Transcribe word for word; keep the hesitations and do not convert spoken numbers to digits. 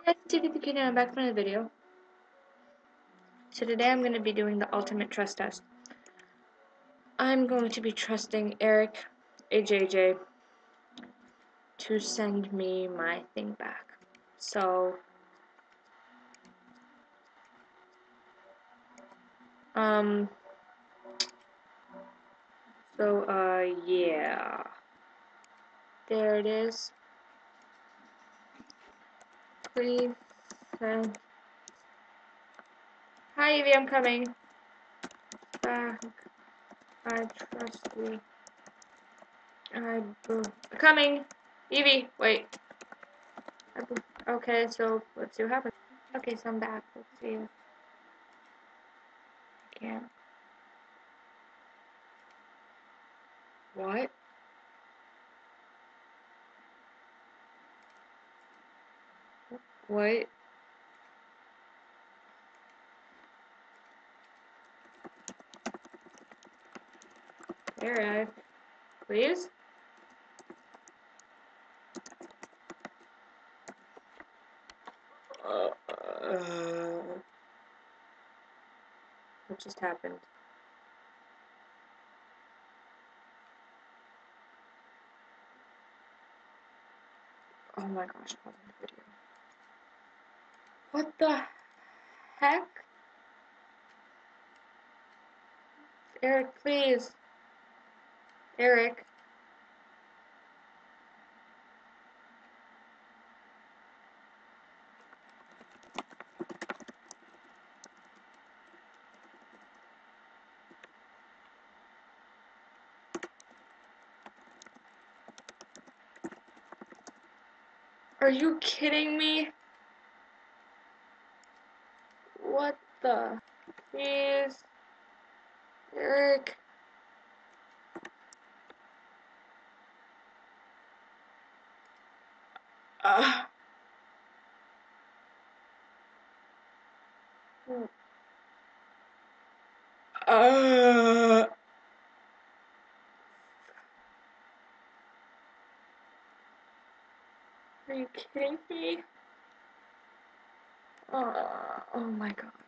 Guys, T V Kid, I'm back from the video. So today I'm going to be doing the ultimate trust test. I'm going to be trusting Eric, A J J, to send me my thing back. So, um, so, uh, yeah. There it is. Please send. Hi, Evie, I'm coming back. I trust you. I boo. Coming! Evie, wait. I boo. Okay, so let's see what happens. Okay, so I'm back. Let's see. Yeah. What? What? Ericajj, please? Uh, uh, what just happened? Oh my gosh, pause the video. What the heck? Eric, please. Eric. Are you kidding me? What the? Please. Eric. Uh. Uh. Are you kidding me? Uh, oh my god.